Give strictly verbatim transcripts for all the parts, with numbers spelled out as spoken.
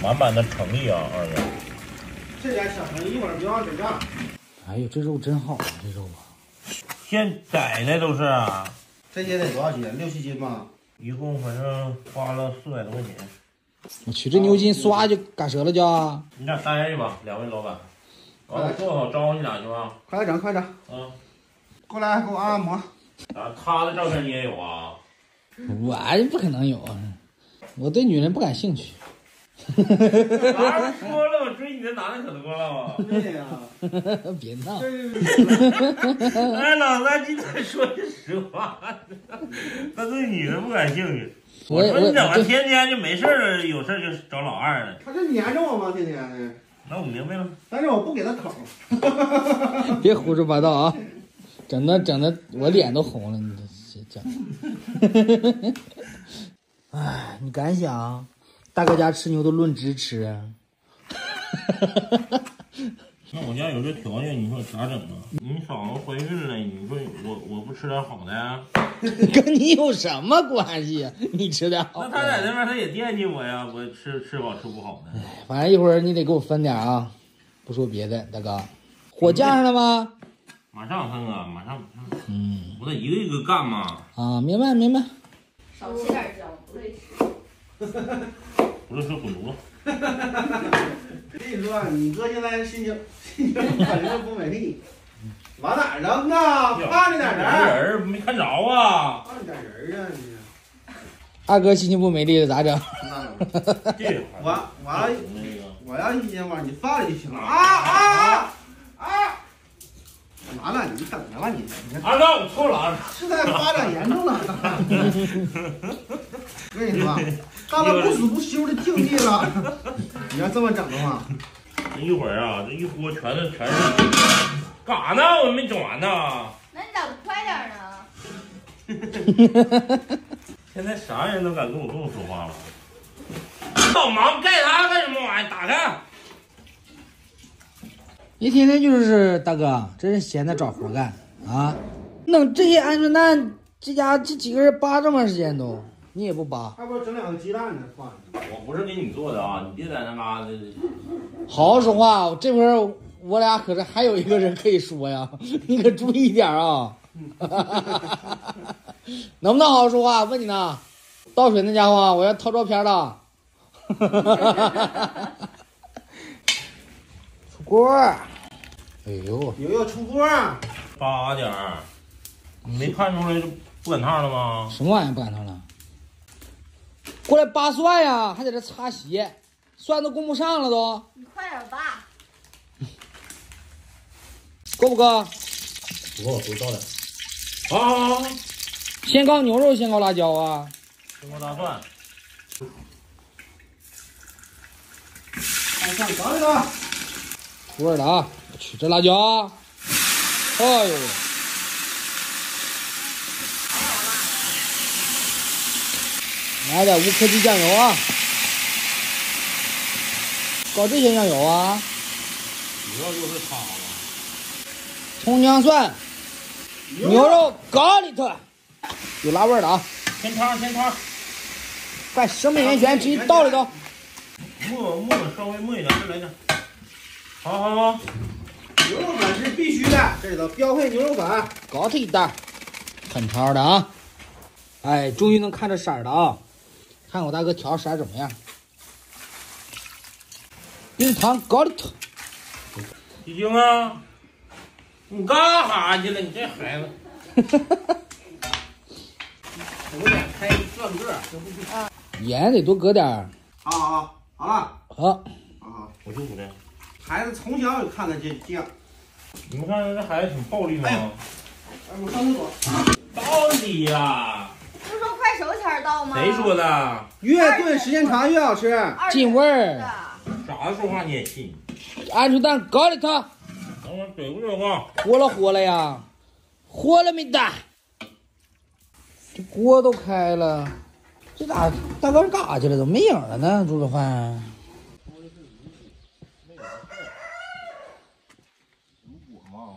满满的诚意啊，二哥。 这点小诚意，一会儿别忘转账。 哎呦，这肉真好啊，这肉啊！ 现宰的都是啊， 这些得多少钱？六七斤吧。 一共反正花了四百多块钱。 我去，这牛筋唰就嘎折了就啊！ 你俩待着吧，两位老板。完了，做好招呼你俩去吧。 快点整，快点。 啊， 过来给我按按摩。 啊，他的照片你也有啊？ 我不可能有啊！我对女人不感兴趣。 哪儿说了，我追你的男的可多了吧？ 对呀、 啊，别闹！ 哎，老三今天说句实话，他对女人不感兴趣。我说你怎么天天就没事儿，有事儿就找老二呢？ 他就黏着我吗？天天的。 那我明白了。 但是我不给他口。 别胡说八道啊！整的整的我脸都红了，你这讲。哎，你敢想？大哥家吃牛都论只吃啊！ 那我家有这条件，你说咋整啊？你嫂子怀孕了，你说我我不吃点好的呀？ 跟你有什么关系啊？你吃点好的。 那他在那边他也惦记我呀，我吃吃好吃不好的。 哎，反正一会儿你得给我分点啊！不说别的，大哥，火架上了吗？ 马上分啊，马上马上。 嗯， 我得一个一个干嘛。 啊，明白明白。 少切点姜，不累吃。 不是说滚犊子。 跟你说，你哥现在心情心情反正不美丽，往哪儿扔啊？放着点人儿没看着啊？ 放着点人啊你！ 二哥心情不美丽了咋整？ 我我要我要一心话，你放着就行了啊啊啊！完了，你等着吧你。 二哥，我错了啊！ 事态发展严重了。我跟你说，到了不死不休的境地了。你要这么整的话， 一会儿啊，这一锅全是全是。干啥呢？我没整完呢。 那你咋不快点呢？ 现在啥人都敢跟我这么说话了？老忙干啥干什么玩意儿？打开！ 一天天就是大哥，真是闲的找活干啊！弄这些鹌鹑蛋，这家这几个人扒这么长时间都，你也不扒？ 要不整两个鸡蛋呢？放我不是给你做的啊，你别在那嘎达。 好好说话，这会儿我俩可是还有一个人可以说呀，你可注意点啊！能不能好好说话？问你呢，倒水那家伙我要掏照片了。出锅！哎呦， 悠悠出锅！ 八点儿，你没看出来就不赶趟了吗？ 什么玩意儿不赶趟了？过来扒蒜呀，还在这擦鞋，蒜都供不上了都。 你快点扒。 够不够？ 不够，多倒点。好好好， 先搞牛肉，先搞辣椒啊。 先搞大蒜。 大蒜搞一搞。 出味了啊！我去，这辣椒，哎呦！来点无科技酱油啊！搞这些酱油啊！ 主要就是它了。 葱姜蒜，牛肉搞里头，有辣味儿的啊！ 添汤添汤， 快生命源泉直接倒里头。 没没稍微没一点，再来点。好好好， 牛肉粉是必须的，这里头标配牛肉粉， 搞它一袋，很超的啊！哎，终于能看着色儿了啊！看我大哥调色儿怎么样？冰糖搞里头。 鸡精啊，你干啥去了？你这孩子。 有点开转个，这不行。 盐得多搁点儿。 好好好了， 好， 好好。 我就不这。 孩子从小就看的这酱。 你们看这孩子挺暴力吗？ 哎，我上厕所。 到底呀？ 不是说快手前倒吗？ 谁说的？ 越炖时间长越好吃， 进味儿。 啥说话你也信？ 鹌鹑蛋搞里头。 等会儿怼不怼啊？ 活了活了呀，活了没得？这锅都开了，这咋大哥干啥去了？怎么没影了呢？猪肉饭。 如果嘛，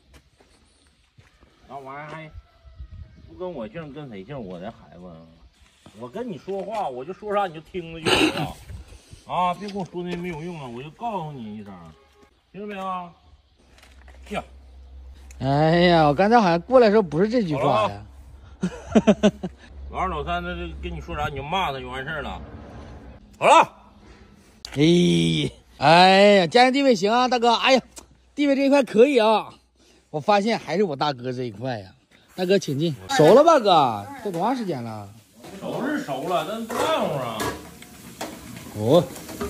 那玩意儿还不跟我姓，跟谁姓？我的孩子，我跟你说话，我就说啥你就听着就行了。 啊，别跟我说那没有用啊，我就告诉你一声，听着没有？呀， 哎呀，我刚才好像过来的时候不是这句话呀。 老二老三，他就跟你说啥你就骂他就完事儿了。好了。 哎，哎呀，家人地位行啊，大哥。哎呀，地位这一块可以啊。我发现还是我大哥这一块呀。大哥，请进。熟了吧，哥？这多长时间了？ 熟是熟了，但不干乎啊。 哦。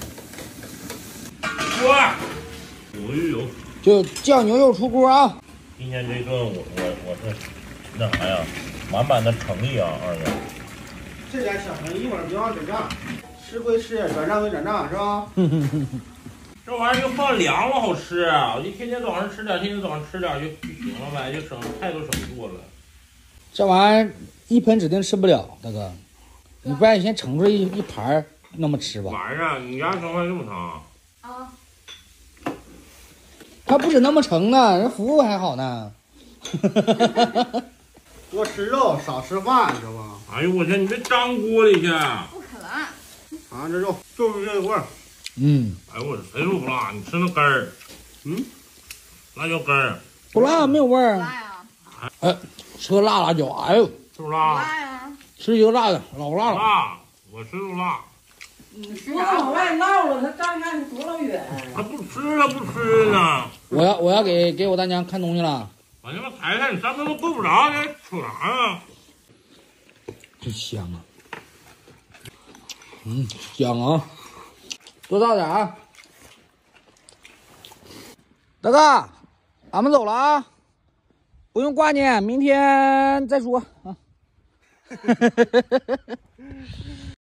锅，有有有。 就酱牛肉出锅啊！ 今天这顿我我我是那啥呀，满满的诚意啊，二哥。 这点小诚意一会儿别忘转账，吃归吃，转账归转账，是吧？ 这玩意儿就放凉了好吃，我就天天早上吃点，天天早上吃点就就行了呗，就省菜都省做了。 这玩意儿一盆指定吃不了，大哥，你不然你先盛出一一盘那么吃吧。 玩意儿，你家盛饭这么长啊？ 他不止那么盛呢，人服务还好呢。 多吃肉，少吃饭，是吧？ 哎呦我天，你别张锅里去！ 不可能。 啊，这肉就是这味儿。 嗯。 哎呦我谁说不辣？你吃那根儿， 嗯， 辣椒根儿不辣，没有味儿。 辣呀！ 哎，吃个辣辣椒，哎呦， 是不是辣？ 辣呀！ 吃一个辣的，老辣了。 辣，我吃都辣。 你吃我往外闹了，他刚看你多老远。 他不吃，他不吃呢。 我要我要给给我大娘看东西了。 把他妈抬抬，你上他妈够不着，你瞅啥呀？ 真香啊！嗯，香啊！多倒点啊！大哥，俺们走了啊！不用挂念，明天再说啊。